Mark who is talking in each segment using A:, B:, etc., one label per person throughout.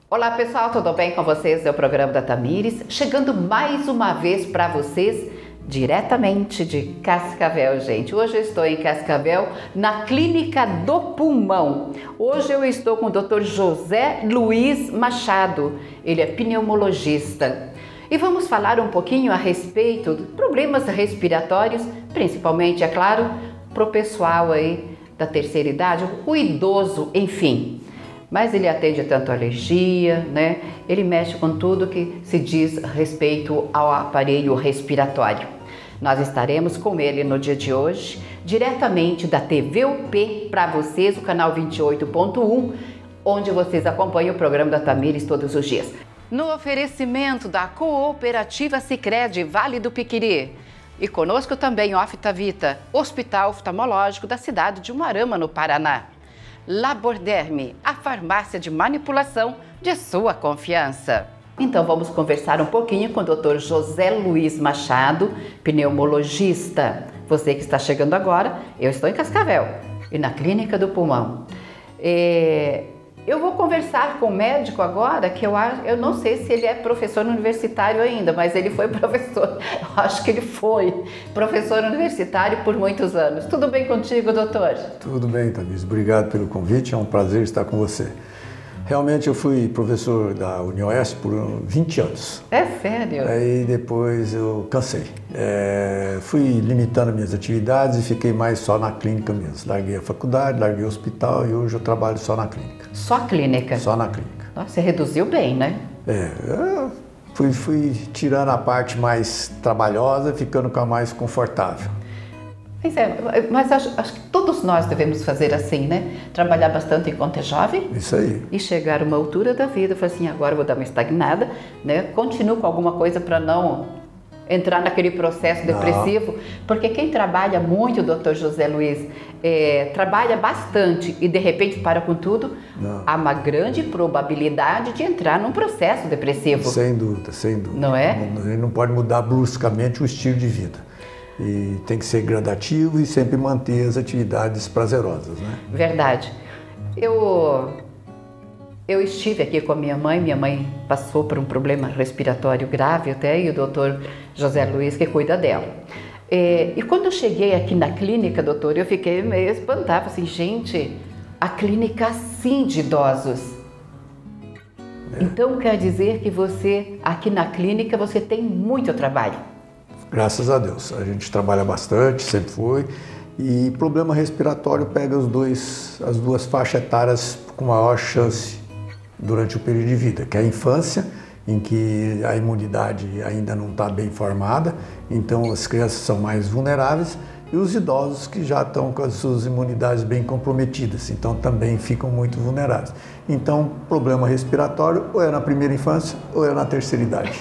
A: Olá pessoal, tudo bem com vocês? É o programa da Tamires, chegando mais uma vez para vocês, diretamente de Cascavel, gente. Hoje eu estou em Cascavel, na Clínica do Pulmão. Hoje eu estou com o Dr. José Luiz Machado, ele é pneumologista. E vamos falar um pouquinho a respeito de problemas respiratórios, principalmente, é claro, para o pessoal aí da terceira idade, o idoso, enfim. Mas ele atende tanto alergia, né? Ele mexe com tudo que se diz respeito ao aparelho respiratório. Nós estaremos com ele no dia de hoje, diretamente da TVUP para vocês, o canal 28.1, onde vocês acompanham o programa da Tamires todos os dias. No oferecimento da Cooperativa Sicredi Vale do Piquiri. E conosco também o Oftavita, Hospital Oftalmológico da cidade de Umuarama, no Paraná. Laborderme, a farmácia de manipulação de sua confiança. Então vamos conversar um pouquinho com o Dr. José Luiz Machado, pneumologista. Você que está chegando agora, eu estou em Cascavel e na Clínica do Pulmão. Eu vou conversar com o médico agora, que eu não sei se ele é professor universitário ainda, mas ele foi professor, eu acho que ele foi professor universitário por muitos anos. Tudo bem contigo, doutor?
B: Tudo bem, Tamires. Obrigado pelo convite, é um prazer estar com você. Realmente eu fui professor da Unioeste por 20 anos.
A: É sério?
B: Aí depois eu cansei. Fui limitando minhas atividades e fiquei mais só na clínica mesmo. Larguei a faculdade, larguei o hospital e hoje eu trabalho só na clínica.
A: Só clínica?
B: Só na clínica.
A: Nossa, você reduziu bem, né?
B: Fui tirando a parte mais trabalhosa, ficando com a mais confortável.
A: Mas acho que todos nós devemos fazer assim, né? Trabalhar bastante enquanto é jovem.
B: Isso aí.
A: E chegar a uma altura da vida, falar assim, agora eu vou dar uma estagnada, né? Continuo com alguma coisa para não entrar naquele processo depressivo. Porque quem trabalha muito, doutor José Luiz, trabalha bastante e de repente para com tudo, há uma grande probabilidade de entrar num processo depressivo.
B: Sem dúvida, sem dúvida.
A: Não é?
B: Ele não pode mudar bruscamente o estilo de vida. E tem que ser gradativo e sempre manter as atividades prazerosas, né?
A: Verdade. Eu estive aqui com a minha mãe passou por um problema respiratório grave até, e o doutor José Luiz que cuida dela. E quando eu cheguei aqui na clínica, doutor, eu fiquei meio espantada, assim, gente, a clínica assim de idosos. Então quer dizer que você, aqui na clínica, você tem muito trabalho.
B: Graças a Deus, a gente trabalha bastante, sempre foi, e problema respiratório pega as duas faixas etárias com maior chance durante o período de vida, que é a infância, em que a imunidade ainda não está bem formada, então as crianças são mais vulneráveis, e os idosos que já estão com as suas imunidades bem comprometidas, então também ficam muito vulneráveis. Então, problema respiratório ou é na primeira infância ou é na terceira idade.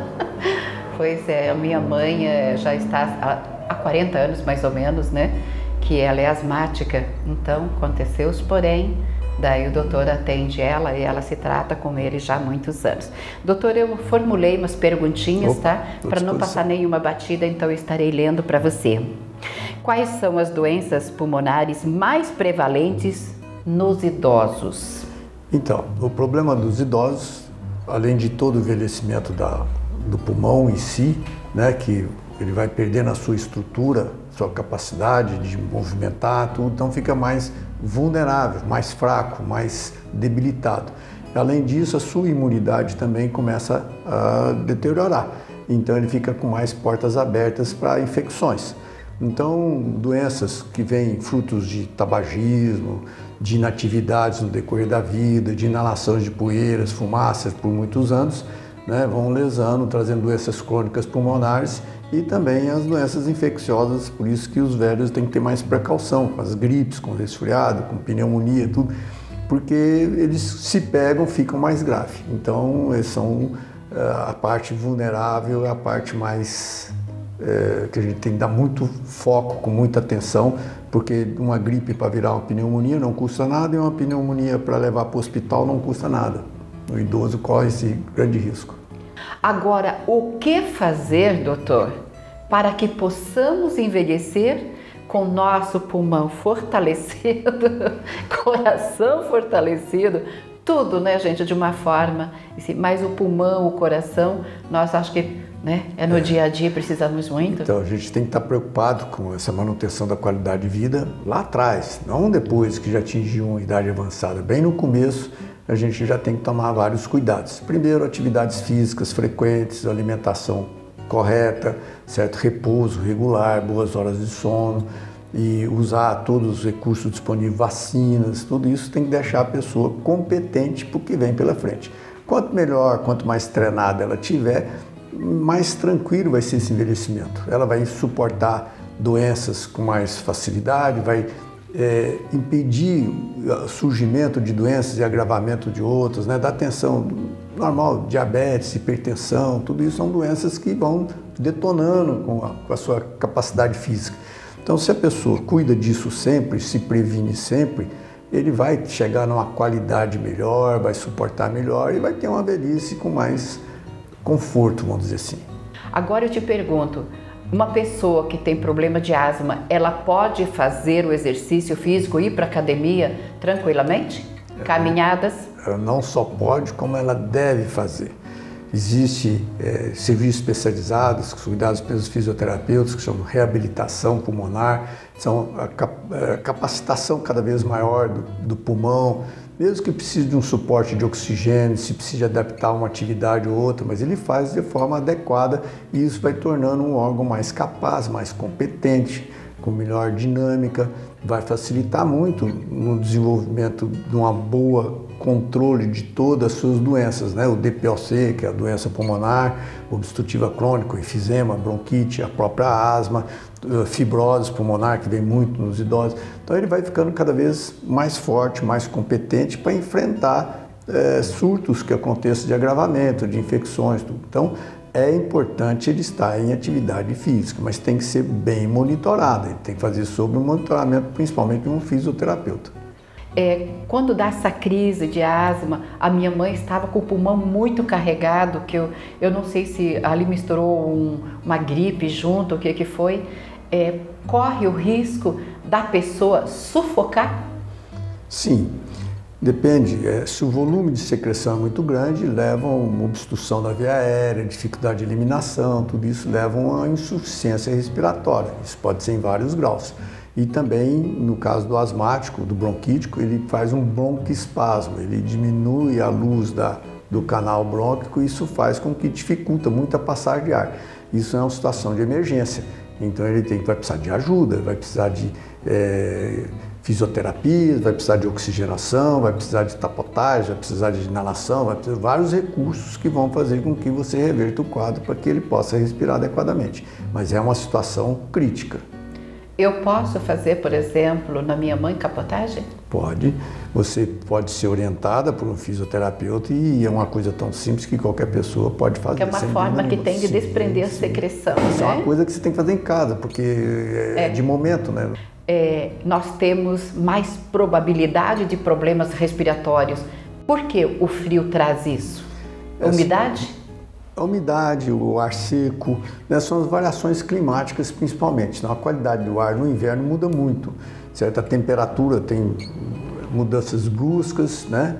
A: Pois é, a minha mãe já está há 40 anos mais ou menos, né? Que ela é asmática, então aconteceu os porém, daí o doutor atende ela e ela se trata com ele já há muitos anos. Doutor, eu formulei umas perguntinhas, tá? Para não passar nenhuma batida, então eu estarei lendo para você. Quais são as doenças pulmonares mais prevalentes nos idosos?
B: Então, o problema dos idosos, além de todo o envelhecimento do pulmão em si, né, que ele vai perdendo a sua estrutura, sua capacidade de movimentar, tudo, então fica mais vulnerável, mais fraco, mais debilitado. Além disso, a sua imunidade também começa a deteriorar, então ele fica com mais portas abertas para infecções. Então, doenças que vêm frutos de tabagismo, de inatividades no decorrer da vida, de inalações de poeiras, fumaças por muitos anos, né, vão lesando, trazendo doenças crônicas pulmonares e também as doenças infecciosas, por isso que os velhos têm que ter mais precaução com as gripes, com resfriado, com pneumonia, tudo, porque eles se pegam, ficam mais graves. Então, eles são a parte vulnerável, a parte mais que a gente tem que dar muito foco, com muita atenção, porque uma gripe para virar uma pneumonia não custa nada e uma pneumonia para levar para o hospital não custa nada. O idoso corre esse grande risco.
A: Agora, o que fazer, doutor, para que possamos envelhecer com nosso pulmão fortalecido, coração fortalecido, tudo, né, gente, de uma forma, mas o pulmão, o coração, nós acho que, né, no dia a dia precisamos muito.
B: Então a gente tem que estar preocupado com essa manutenção da qualidade de vida lá atrás, não depois que já atingiu uma idade avançada. Bem no começo a gente já tem que tomar vários cuidados. Primeiro, atividades físicas frequentes, alimentação correta, certo? Repouso regular, boas horas de sono e usar todos os recursos disponíveis, vacinas, tudo isso tem que deixar a pessoa competente para o que vem pela frente. Quanto melhor, quanto mais treinada ela tiver, mais tranquilo vai ser esse envelhecimento. Ela vai suportar doenças com mais facilidade, vai impedir o surgimento de doenças e agravamento de outras, né? Dar atenção normal, diabetes, hipertensão, tudo isso são doenças que vão detonando com a sua capacidade física. Então, se a pessoa cuida disso sempre, se previne sempre, ele vai chegar numa qualidade melhor, vai suportar melhor e vai ter uma velhice com mais conforto, vamos dizer assim.
A: Agora eu te pergunto, uma pessoa que tem problema de asma, ela pode fazer o exercício físico, ir para a academia tranquilamente? Caminhadas?
B: Não só pode, como ela deve fazer. Existem serviços especializados, cuidados pelos fisioterapeutas, que chamam reabilitação pulmonar, são a capacitação cada vez maior do pulmão, mesmo que precise de um suporte de oxigênio, se precisa adaptar uma atividade ou outra, mas ele faz de forma adequada e isso vai tornando um órgão mais capaz, mais competente, com melhor dinâmica, vai facilitar muito no desenvolvimento de uma boa controle de todas as suas doenças, né? O DPOC, que é a doença pulmonar, obstrutiva crônica, enfisema, bronquite, a própria asma, fibrose pulmonar, que vem muito nos idosos. Então ele vai ficando cada vez mais forte, mais competente para enfrentar surtos que aconteçam de agravamento, de infecções, tudo. Então é importante ele estar em atividade física, mas tem que ser bem monitorado, ele tem que fazer sob o monitoramento principalmente de um fisioterapeuta.
A: Quando dá essa crise de asma, a minha mãe estava com o pulmão muito carregado, que eu não sei se ali misturou uma gripe junto, o que foi, corre o risco da pessoa sufocar?
B: Sim, depende. Se o volume de secreção é muito grande, leva a uma obstrução da via aérea, dificuldade de eliminação, tudo isso leva a uma insuficiência respiratória. Isso pode ser em vários graus. E também, no caso do asmático, do bronquítico, ele faz um broncoespasmo, ele diminui a luz do canal brônquico e isso faz com que dificulta muito a passagem de ar. Isso é uma situação de emergência, então ele vai precisar de ajuda, vai precisar de fisioterapia, vai precisar de oxigenação, vai precisar de tapotagem, vai precisar de inalação, vai precisar de vários recursos que vão fazer com que você reverta o quadro para que ele possa respirar adequadamente. Mas é uma situação crítica.
A: Eu posso fazer, por exemplo, na minha mãe, capotagem?
B: Pode. Você pode ser orientada por um fisioterapeuta e é uma coisa tão simples que qualquer pessoa pode fazer.
A: Que é uma forma que tem de desprender a secreção,
B: Isso é uma coisa que você tem que fazer em casa, porque é de momento, né?
A: Nós temos mais probabilidade de problemas respiratórios. Por que o frio traz isso? Umidade?
B: A umidade, o ar seco, né, são as variações climáticas principalmente. Então, a qualidade do ar no inverno muda muito, certo? A temperatura tem mudanças bruscas, né?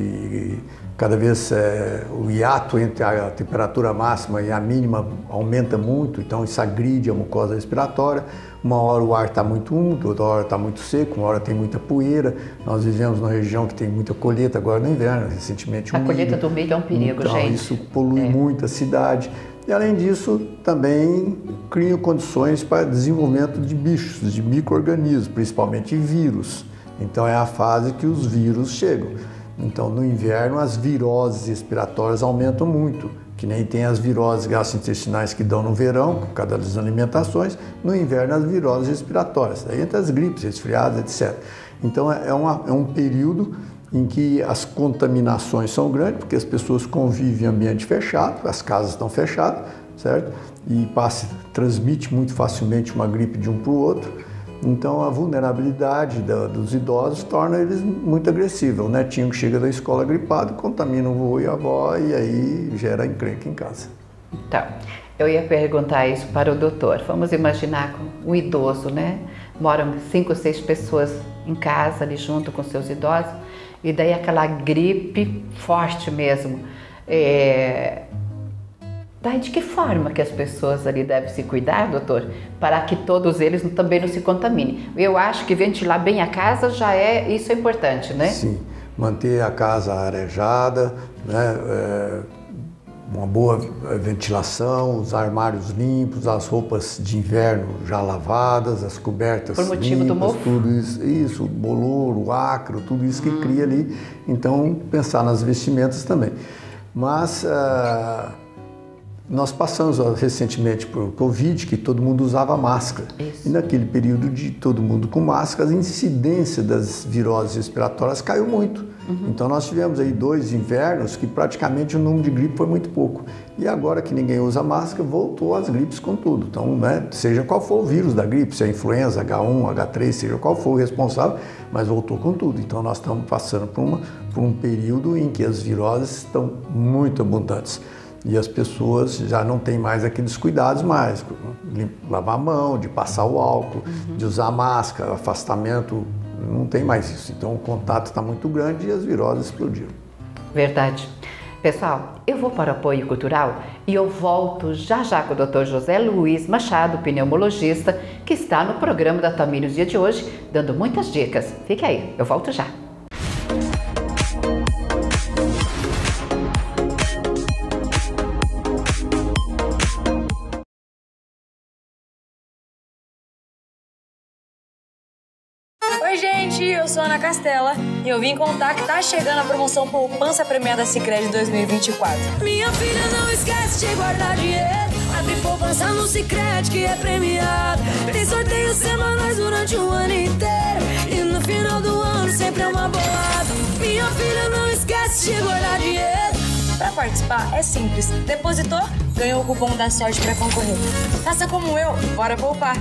B: E cada vez o hiato entre a temperatura máxima e a mínima aumenta muito, então isso agride a mucosa respiratória. Uma hora o ar está muito úmido, outra hora está muito seco, uma hora tem muita poeira. Nós vivemos numa região que tem muita colheita agora no inverno, recentemente.
A: A colheita do milho é um perigo,
B: então,
A: gente.
B: Isso polui muito a cidade. E além disso, também cria condições para desenvolvimento de bichos, de micro-organismos, principalmente vírus. Então é a fase que os vírus chegam. Então no inverno as viroses respiratórias aumentam muito, que nem tem as viroses gastrointestinais que dão no verão, por causa das alimentações, no inverno as viroses respiratórias, aí entra as gripes, resfriados, etc. Então é um período em que as contaminações são grandes, porque as pessoas convivem em ambiente fechado, as casas estão fechadas, certo? E transmite muito facilmente uma gripe de um para o outro. Então a vulnerabilidade dos idosos torna eles muito agressivos. O netinho que chega da escola gripado contamina o vô e a avó e aí gera encrenca em casa.
A: Então, eu ia perguntar isso para o doutor. Vamos imaginar um idoso, né? Moram 5 ou 6 pessoas em casa ali junto com seus idosos e daí aquela gripe forte mesmo. Daí de que forma que as pessoas ali devem se cuidar, doutor, para que todos eles também não se contaminem? Eu acho que ventilar bem a casa isso é importante, né?
B: Sim, manter a casa arejada, né? Uma boa ventilação, os armários limpos, as roupas de inverno já lavadas, as cobertas
A: por motivo
B: limpas,
A: do mofo.
B: Tudo isso, o bolor, o acro, tudo isso que cria ali. Então, pensar nas vestimentas também. Mas nós passamos recentemente por Covid, que todo mundo usava máscara.
A: Isso.
B: E naquele período de todo mundo com máscara, a incidência das viroses respiratórias caiu muito. Então nós tivemos aí 2 invernos que praticamente o número de gripe foi muito pouco. E agora que ninguém usa máscara, voltou as gripes com tudo. Então, né, seja qual for o vírus da gripe, se é influenza, H1, H3, seja qual for o responsável, mas voltou com tudo. Então nós estamos passando por um período em que as viroses estão muito abundantes. E as pessoas já não têm mais aqueles cuidados mais, lavar a mão, de passar o álcool, de usar máscara, afastamento, não tem mais isso. Então o contato está muito grande e as viroses explodiram.
A: Verdade. Pessoal, eu vou para o apoio cultural e eu volto já já com o Dr. José Luiz Machado, pneumologista, que está no programa da Tamires dia de hoje, dando muitas dicas. Fique aí, eu volto já.
C: Oi gente, eu sou a Ana Castela e eu vim contar que tá chegando a promoção Poupança Premiada Sicredi 2024.
D: Minha filha, não esquece de guardar dinheiro. Abre poupança no Sicredi que é premiado. Tem sorteios semanais durante o ano inteiro e no final do ano sempre é uma bolada. Minha filha, não esquece de guardar dinheiro.
C: Pra participar é simples. Depositou, ganhou o cupom da sorte pra concorrer. Faça como eu, bora poupar.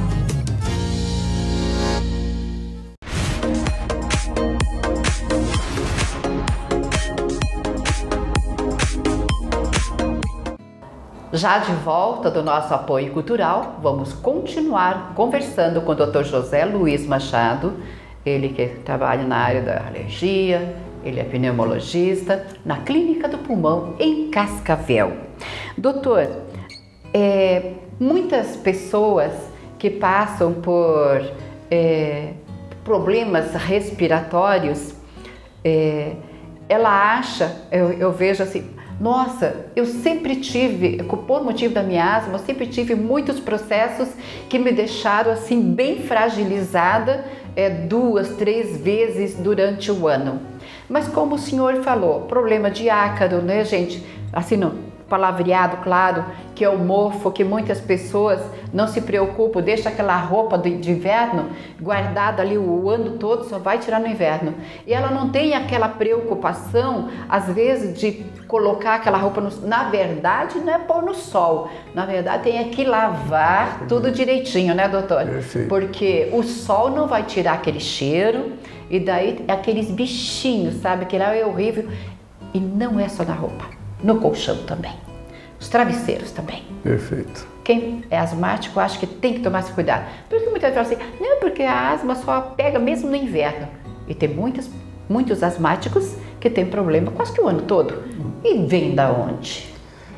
A: Já de volta do nosso apoio cultural, vamos continuar conversando com o Dr. José Luiz Machado, ele que trabalha na área da alergia, ele é pneumologista, na Clínica do Pulmão, em Cascavel. Doutor, muitas pessoas que passam por problemas respiratórios, ela acha, eu vejo assim, nossa, eu sempre tive, por motivo da minha asma, eu sempre tive muitos processos que me deixaram assim bem fragilizada 2, 3 vezes durante o ano. Mas como o senhor falou, problema de ácaro, né, gente? Assim, no palavreado, claro, que é o mofo, que muitas pessoas não se preocupam, deixa aquela roupa de inverno guardada ali o ano todo, só vai tirar no inverno. E ela não tem aquela preocupação, às vezes, de colocar aquela roupa, na verdade, não é pôr no sol, na verdade tem que lavar tudo direitinho, né, doutor?
B: Perfeito.
A: Porque o sol não vai tirar aquele cheiro, e daí aqueles bichinhos, sabe, que lá é horrível, e não é só na roupa. No colchão também, os travesseiros também.
B: Perfeito.
A: Quem é asmático, acho que tem que tomar esse cuidado. Por que muitas vezes falam assim, não, porque a asma só pega mesmo no inverno. E tem muitos asmáticos que têm problema quase que o ano todo. E vem da onde?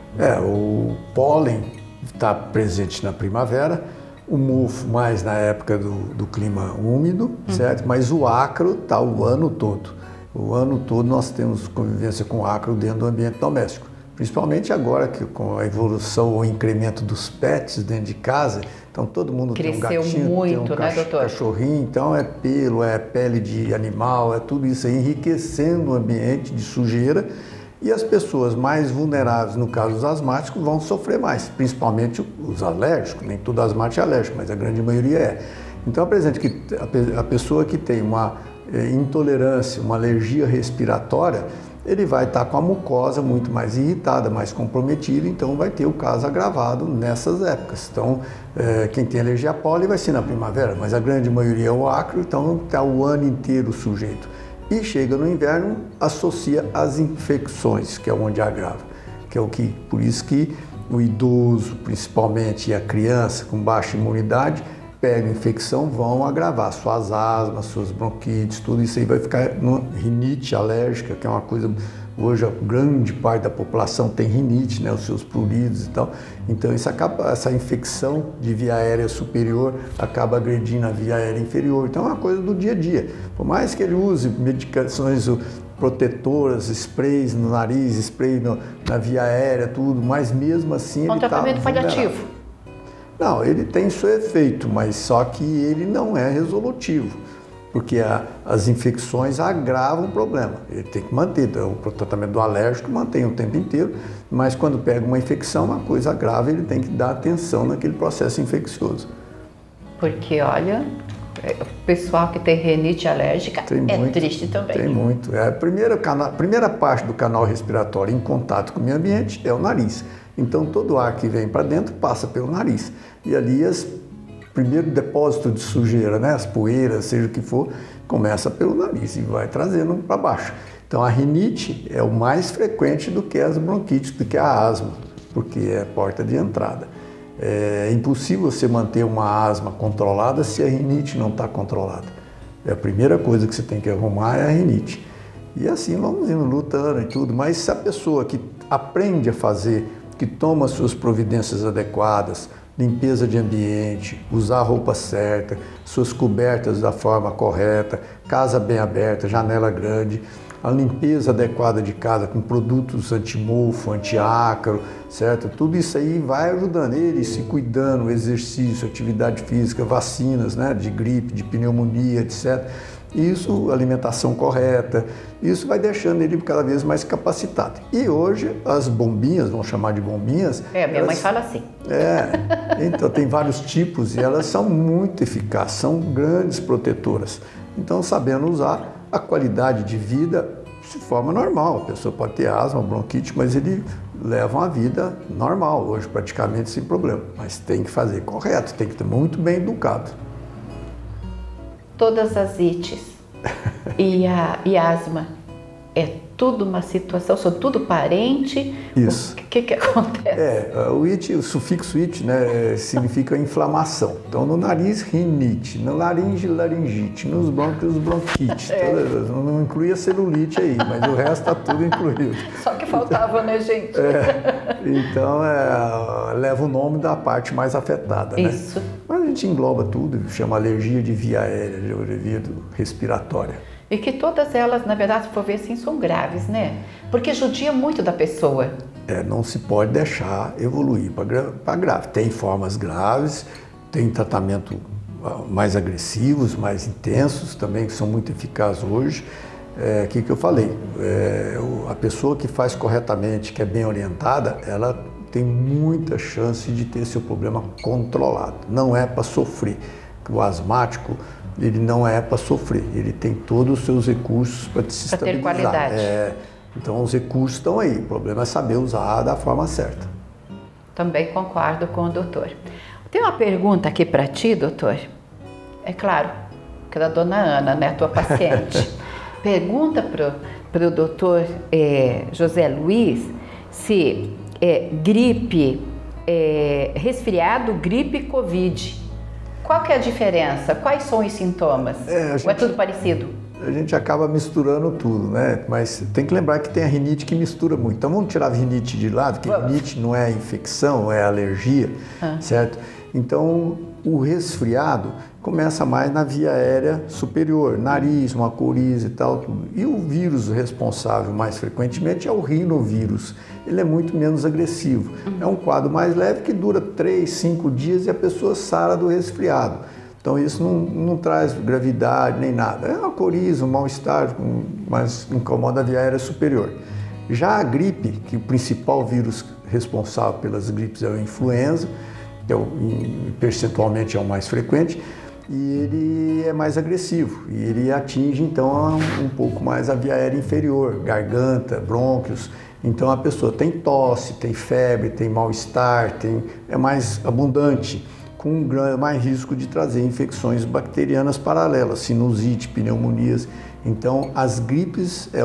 B: O pólen está presente na primavera, o mofo mais na época do clima úmido, certo? Mas o ácaro está o ano todo. O ano todo nós temos convivência com ácaro dentro do ambiente doméstico. Principalmente agora que com a evolução ou incremento dos pets dentro de casa, então todo mundo
A: cresceu
B: tem um gatinho,
A: muito,
B: tem um
A: né, doutor?
B: cachorrinho, então é pelo, é pele de animal, é tudo isso aí enriquecendo o ambiente de sujeira. E as pessoas mais vulneráveis, no caso os asmáticos, vão sofrer mais, principalmente os alérgicos. Nem todo asmático é alérgico, mas a grande maioria é. Então, apresenta que a pessoa que tem uma intolerância, uma alergia respiratória, ele vai estar com a mucosa muito mais irritada, mais comprometida, então vai ter o caso agravado nessas épocas. Então, quem tem alergia a pólen vai ser na primavera, mas a grande maioria é o ácaro, então está o ano inteiro sujeito. E chega no inverno, associa as infecções, que é onde agrava, que é por isso que o idoso, principalmente, e a criança com baixa imunidade, pegam infecção vão agravar suas asmas, suas bronquites, tudo isso aí vai ficar numa rinite alérgica, que é uma coisa... Hoje, a grande parte da população tem rinite, né, os seus pruridos e tal. Então, essa infecção de via aérea superior acaba agredindo a via aérea inferior. Então, é uma coisa do dia a dia. Por mais que ele use medicações protetoras, sprays no nariz, spray na via aérea, tudo, mas mesmo assim ele está
A: tratamento paliativo.
B: Não, ele tem seu efeito, mas só que ele não é resolutivo. Porque as infecções agravam o problema. Ele tem que manter, o tratamento do alérgico mantém o tempo inteiro, mas quando pega uma infecção, uma coisa grave, ele tem que dar atenção naquele processo infeccioso.
A: Porque, olha, o pessoal que tem rinite alérgica triste também.
B: Tem muito. A primeira parte do canal respiratório em contato com o meio ambiente é o nariz. Então, todo o ar que vem para dentro passa pelo nariz. E ali primeiro depósito de sujeira, né, as poeiras, seja o que for, começa pelo nariz e vai trazendo para baixo. Então a rinite é o mais frequente do que as bronquites, do que a asma, porque é a porta de entrada. É impossível você manter uma asma controlada se a rinite não está controlada. A primeira coisa que você tem que arrumar é a rinite. E assim vamos indo lutando e tudo, mas se a pessoa que aprende a fazer, que toma suas providências adequadas, limpeza de ambiente, usar a roupa certa, suas cobertas da forma correta, casa bem aberta, janela grande, a limpeza adequada de casa com produtos anti-mofo, anti-ácaro, certo? Tudo isso aí vai ajudando ele, se cuidando, exercício, atividade física, vacinas, né, de gripe, de pneumonia, etc. Isso, alimentação correta, isso vai deixando ele cada vez mais capacitado. E hoje as bombinhas, vamos chamar de bombinhas...
A: minha mãe fala assim.
B: Então tem vários tipos e elas são muito eficazes, são grandes protetoras. Então, sabendo usar, a qualidade de vida se forma normal. A pessoa pode ter asma, bronquite, mas ele leva uma vida normal hoje, praticamente sem problema. Mas tem que fazer correto, tem que ter muito bem educado.
A: Todas as ites e asma, é tudo uma situação, são tudo parente?
B: Isso.
A: O que acontece?
B: O sufixo it, né, significa inflamação. Então, no nariz, rinite, no laringe, laringite, nos brônquios, bronquite. Não inclui a celulite aí, mas o resto está tudo incluído.
A: Só que faltava, né, gente?
B: Então, leva o nome da parte mais afetada, né?
A: Isso.
B: Mas a gente engloba tudo, chama alergia de via aérea, de via respiratória.
A: E que todas elas, na verdade, se for ver assim, são graves, né? Porque judia muito da pessoa.
B: Não se pode deixar evoluir para grave. Tem formas graves, tem tratamento mais agressivos, mais intensos também, que são muito eficazes hoje. O que eu falei? A pessoa que faz corretamente, que é bem orientada, ela tem muita chance de ter seu problema controlado. Não é para sofrer. O asmático, ele não é para sofrer, ele tem todos os seus recursos para se estabilizar.
A: Ter qualidade.
B: Então os recursos estão aí, o problema é saber usar da forma certa.
A: Também concordo com o doutor. Tem uma pergunta aqui para ti, doutor. É claro, que é da dona Ana, né, tua paciente. Pergunta para o doutor José Luiz se gripe, resfriado, gripe e Covid. Qual que é a diferença? Quais são os sintomas? Ou é tudo parecido?
B: A gente acaba misturando tudo, né? Mas tem que lembrar que tem a rinite que mistura muito. Então vamos tirar a rinite de lado, porque rinite não é infecção, é alergia, certo? Então o resfriado começa mais na via aérea superior, nariz, uma coriza e tal, tudo. E o vírus responsável mais frequentemente é o rinovírus. Ele é muito menos agressivo. É um quadro mais leve que dura 3, 5 dias e a pessoa sara do resfriado. Então isso não traz gravidade nem nada. É uma coriza, um mal-estar, mas incomoda a via aérea superior. Já a gripe, que o principal vírus responsável pelas gripes é o influenza, que percentualmente é o mais frequente, e ele é mais agressivo, e ele atinge então um pouco mais a via aérea inferior, garganta, brônquios. Então a pessoa tem tosse, tem febre, tem mal-estar, é mais abundante, com mais risco de trazer infecções bacterianas paralelas, sinusite, pneumonias. Então as gripes é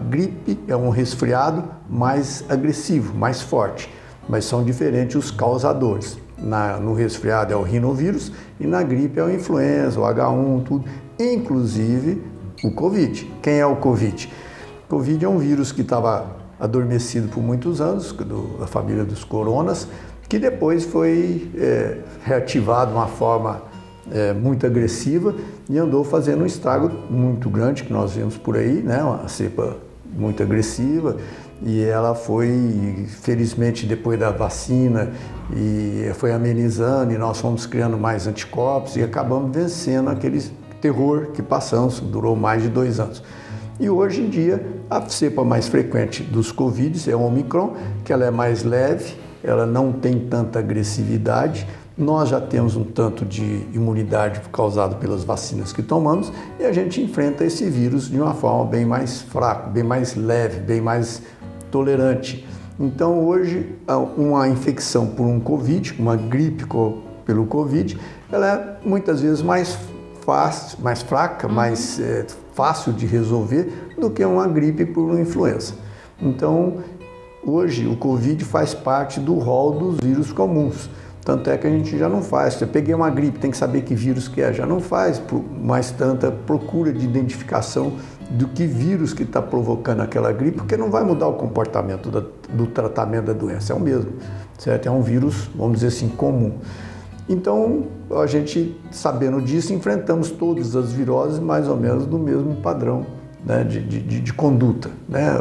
B: um resfriado mais agressivo, mais forte, mas são diferentes os causadores. no resfriado é o rinovírus e na gripe é o influenza, o H1, tudo, inclusive o Covid. Quem é o Covid? O Covid é um vírus que estava adormecido por muitos anos, da família dos coronas, que depois foi reativado de uma forma muito agressiva e andou fazendo um estrago muito grande, que nós vemos por aí, né? Uma cepa muito agressiva, e ela foi, felizmente, depois da vacina, e foi amenizando, e nós fomos criando mais anticorpos e acabamos vencendo aquele terror que passamos, durou mais de 2 anos. E hoje em dia, a cepa mais frequente dos Covid é o Omicron, que ela é mais leve, ela não tem tanta agressividade. Nós já temos um tanto de imunidade causado pelas vacinas que tomamos e a gente enfrenta esse vírus de uma forma bem mais fraca, bem mais leve, bem mais tolerante. Então hoje uma infecção por um Covid, uma gripe pelo Covid, ela é muitas vezes mais fácil, mais fraca, mais fácil de resolver do que uma gripe por uma influenza. Então hoje o Covid faz parte do rol dos vírus comuns. Tanto é que a gente já não faz. Se eu peguei uma gripe, tem que saber que vírus que é. Já não faz mais tanta procura de identificação do que vírus que está provocando aquela gripe, porque não vai mudar o comportamento do tratamento da doença. É o mesmo, certo? É um vírus, vamos dizer assim, comum. Então, a gente, sabendo disso, enfrentamos todas as viroses mais ou menos no mesmo padrão, né, de conduta, né?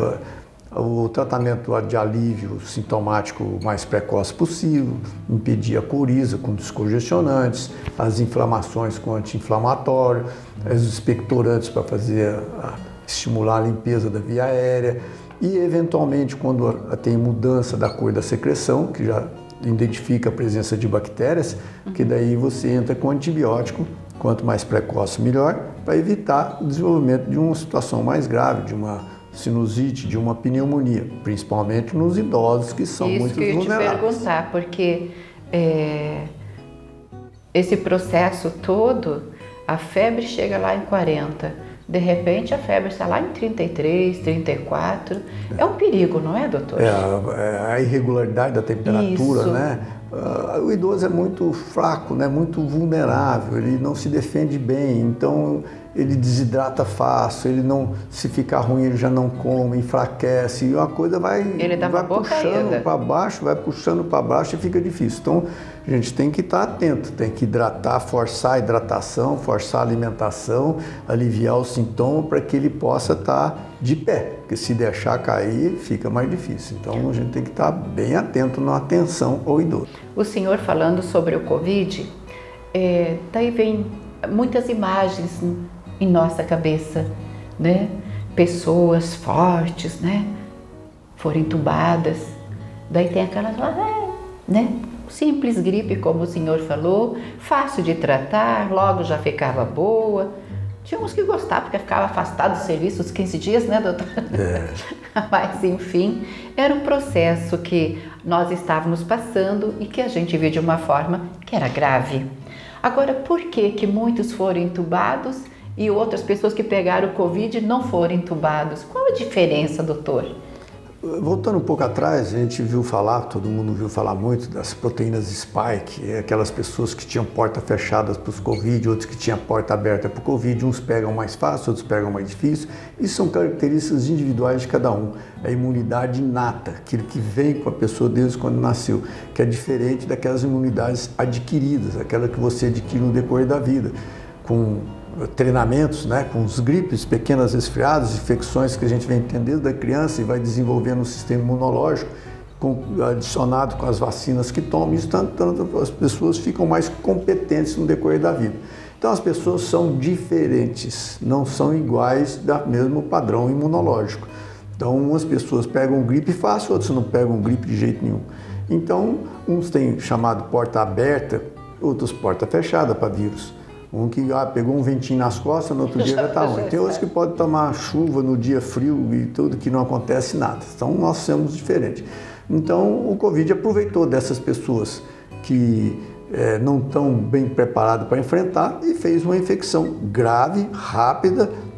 B: O tratamento de alívio sintomático o mais precoce possível, impedir a coriza com descongestionantes, as inflamações com anti-inflamatório, os expectorantes para estimular a limpeza da via aérea e, eventualmente, quando tem mudança da cor da secreção, que já identifica a presença de bactérias, que daí você entra com antibiótico, quanto mais precoce melhor, para evitar o desenvolvimento de uma situação mais grave, de uma sinusite, de uma pneumonia, principalmente nos idosos que são muito vulneráveis. Isso que eu ia te perguntar,
A: porque esse processo todo, a febre chega lá em 40, de repente a febre está lá em 33, 34, é um perigo, não é, doutor?
B: A irregularidade da temperatura, isso, né? O idoso é muito fraco, né? Muito vulnerável, ele não se defende bem, então ele desidrata fácil, ele não, se ficar ruim ele já não come, enfraquece, e uma coisa vai puxando para baixo, vai puxando para baixo e fica difícil. Então a gente tem que estar atento, tem que hidratar, forçar a hidratação, forçar a alimentação, aliviar o sintoma para que ele possa estar de pé, porque se deixar cair fica mais difícil. Então a gente tem que estar bem atento na atenção ao idoso.
A: O senhor falando sobre o Covid, daí vem muitas imagens em nossa cabeça, né? Pessoas fortes, né? Foram entubadas, daí tem aquelas lá, né? Simples gripe, como o senhor falou, fácil de tratar, logo já ficava boa. Tinha uns que gostavam, porque ficava afastado do serviço uns 15 dias, né, doutor? Mas, enfim, era um processo que nós estávamos passando e que a gente viu de uma forma que era grave. Agora, por que muitos foram entubados e outras pessoas que pegaram o Covid não foram entubados? Qual a diferença, doutor?
B: Voltando um pouco atrás, a gente viu falar, todo mundo viu falar muito das proteínas spike, aquelas pessoas que tinham porta fechada para os Covid, outros que tinham porta aberta para o Covid, uns pegam mais fácil, outros pegam mais difícil. Isso são características individuais de cada um. A imunidade inata, aquilo que vem com a pessoa desde quando nasceu, que é diferente daquelas imunidades adquiridas, aquela que você adquire no decorrer da vida, com treinamentos, né, com os gripes, pequenas resfriados, infecções que a gente vem entendendo da criança e vai desenvolvendo um sistema imunológico adicionado com as vacinas que tomam, isso tanto as pessoas ficam mais competentes no decorrer da vida. Então as pessoas são diferentes, não são iguais do mesmo padrão imunológico. Então umas pessoas pegam gripe fácil, outras não pegam gripe de jeito nenhum. Então uns têm chamado porta aberta, outros porta fechada para vírus. Um que pegou um ventinho nas costas, no outro dia já está ruim. Tem outros que podem tomar chuva no dia frio e tudo, que não acontece nada. Então nós somos diferentes. Então o Covid aproveitou dessas pessoas que não estão bem preparadas para enfrentar e fez uma infecção grave, rápida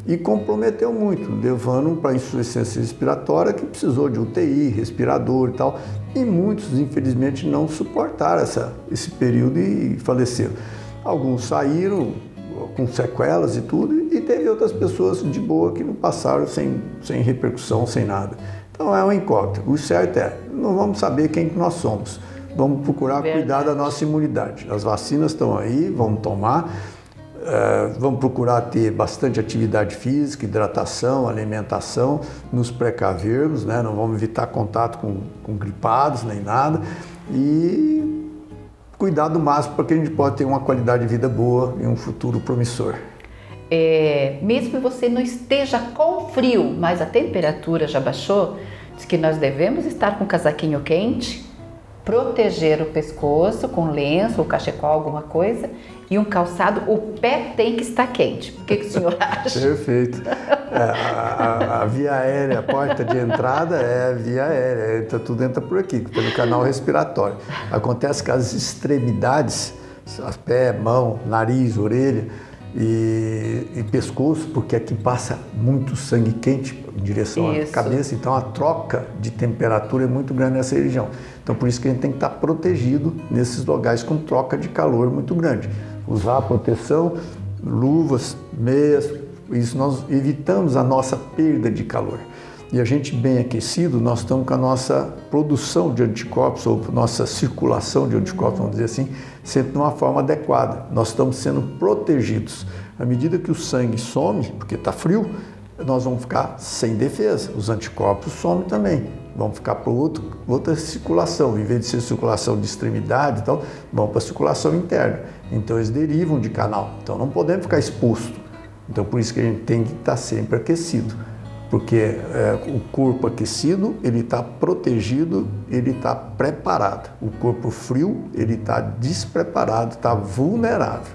B: e comprometeu muito, levando para insuficiência respiratória, que precisou de UTI, respirador e tal, e muitos, infelizmente, não suportaram esse período e faleceram. Alguns saíram com sequelas e tudo, e teve outras pessoas de boa que não passaram sem repercussão, sem nada. Então é uma incógnita. O certo não vamos saber quem que nós somos. Vamos procurar cuidar da nossa imunidade. As vacinas estão aí, vamos tomar. Vamos procurar ter bastante atividade física, hidratação, alimentação, nos precavermos, né? Não vamos evitar contato com gripados nem nada. E cuidar do máximo para que a gente possa ter uma qualidade de vida boa e um futuro promissor.
A: Mesmo que você não esteja com frio, mas a temperatura já baixou, diz que nós devemos estar com um casaquinho quente, proteger o pescoço com lenço ou cachecol, alguma coisa, e um calçado, o pé tem que estar quente. O que o senhor acha?
B: Perfeito. A via aérea, a porta de entrada é a via aérea, tudo entra por aqui, pelo canal respiratório. Acontece que as extremidades, pé, mão, nariz, orelha, e pescoço, porque aqui passa muito sangue quente em direção à cabeça, então a troca de temperatura é muito grande nessa região. Então por isso que a gente tem que estar protegido nesses lugares com troca de calor muito grande. Usar a proteção, luvas, meias, isso nós evitamos a nossa perda de calor. E a gente bem aquecido, nós estamos com a nossa produção de anticorpos, ou nossa circulação de anticorpos, vamos dizer assim, sempre de uma forma adequada. Nós estamos sendo protegidos. À medida que o sangue some, porque está frio, nós vamos ficar sem defesa. Os anticorpos somem também. Vamos ficar para outra circulação. Em vez de ser circulação de extremidade e tal, vamos para a circulação interna. Então eles derivam de canal. Então não podemos ficar exposto. Então por isso que a gente tem que estar sempre aquecido. Porque o corpo aquecido, ele está protegido, ele está preparado. O corpo frio, ele está despreparado, está vulnerável.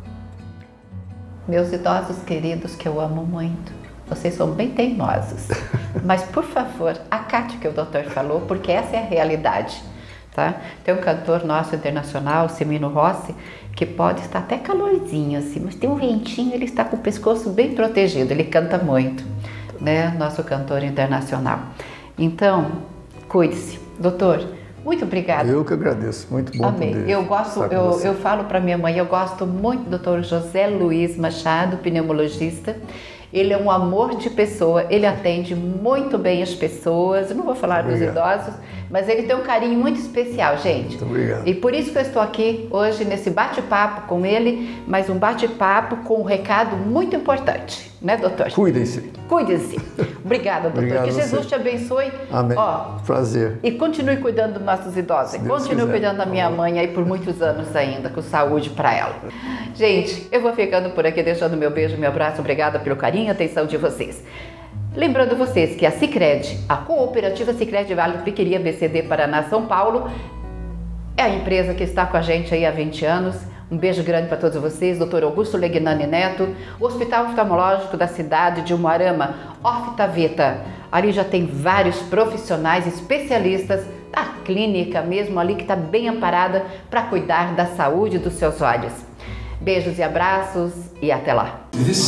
A: Meus idosos queridos, que eu amo muito, vocês são bem teimosos. Mas, por favor, acate o que o doutor falou, porque essa é a realidade. Tá? Tem um cantor nosso internacional, Semino Rossi, que pode estar até calorzinho, assim, mas tem um ventinho, ele está com o pescoço bem protegido, ele canta muito. Né, nosso cantor internacional. Então, cuide-se. Doutor, muito obrigada.
B: Eu que agradeço, muito bom.
A: Amei. Eu falo para minha mãe, eu gosto muito do doutor José Luiz Machado, pneumologista. Ele é um amor de pessoa, ele atende muito bem as pessoas. Eu não vou falar dos idosos, mas ele tem um carinho muito especial, gente.
B: Muito obrigado.
A: E por isso que eu estou aqui hoje nesse bate-papo com ele, mas um bate-papo com um recado muito importante, né, doutor?
B: Cuidem-se.
A: Cuide-se. Obrigada, doutor.
B: Obrigado,
A: que Jesus te abençoe.
B: Amém.
A: Prazer. E continue cuidando dos nossos idosos. Continue cuidando da minha mãe aí por muitos anos ainda, com saúde para ela. Gente, eu vou ficando por aqui, deixando meu beijo, meu abraço. Obrigada pelo carinho e atenção de vocês. Lembrando vocês que a Sicredi, a Cooperativa Sicredi Vale do Piqueri, ABCD Paraná, São Paulo, é a empresa que está com a gente aí há 20 anos. Um beijo grande para todos vocês, Dr. Augusto Legnani Neto, o Hospital Oftalmológico da cidade de Umuarama, Oftaveta. Ali já tem vários profissionais especialistas da clínica mesmo, ali que está bem amparada para cuidar da saúde dos seus olhos. Beijos e abraços e até lá.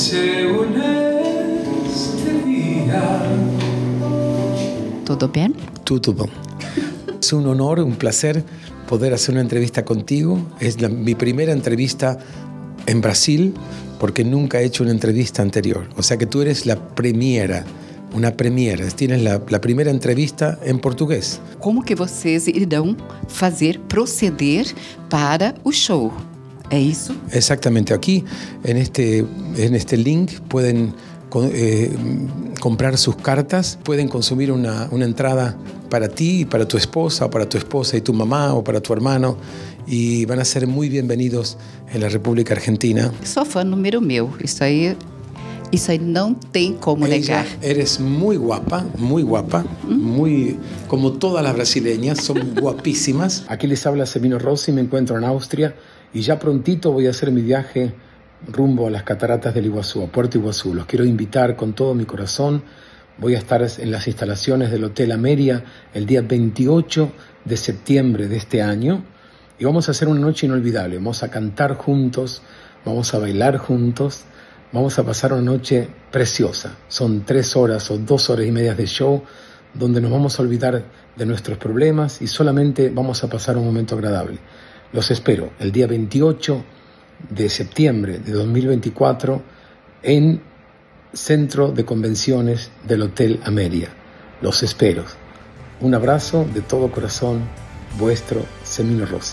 A: Tudo bem?
E: Tudo bom. Es un honor, un placer poder hacer una entrevista contigo. Es mi primera entrevista en Brasil porque nunca he hecho una entrevista anterior. O sea que tú eres la premiera, uma premiere. Tienes a primeira entrevista em português.
A: Como que vocês irão proceder para o show? ¿É isso?
E: Exactamente. Aquí, en este link, pueden comprar sus cartas, pueden consumir una entrada para ti, para tu esposa, o para tu esposa y tu mamá, o para tu hermano, y van a ser muy bienvenidos en la República Argentina.
A: Sou fã número meu, isso aí não tem como negar.
E: Eres muy guapa, muy como todas las brasileñas, son guapísimas. Aquí les habla Semino Rossi, me encuentro en Austria y ya prontito voy a hacer mi viaje rumbo a las cataratas del Iguazú, a Puerto Iguazú. Los quiero invitar con todo mi corazón. Voy a estar en las instalaciones del Hotel Ameria el día 28 de septiembre de este año y vamos a hacer una noche inolvidable. Vamos a cantar juntos, vamos a bailar juntos, Vamos a pasar una noche preciosa. Son 3 horas o 2 horas y media de show donde nos vamos a olvidar de nuestros problemas y solamente vamos a pasar un momento agradable. Los espero el día 28 de septiembre de 2024 en Centro de Convenciones del Hotel Ameria. Los espero. Un abrazo de todo corazón, vuestro Semino Rossi.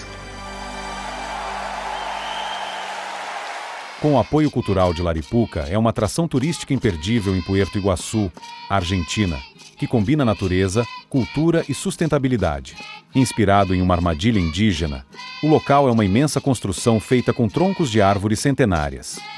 F: Com o apoio cultural de Laripuca, é uma atração turística imperdível em Puerto Iguaçu, Argentina, que combina natureza, cultura e sustentabilidade. Inspirado em uma armadilha indígena, o local é uma imensa construção feita com troncos de árvores centenárias.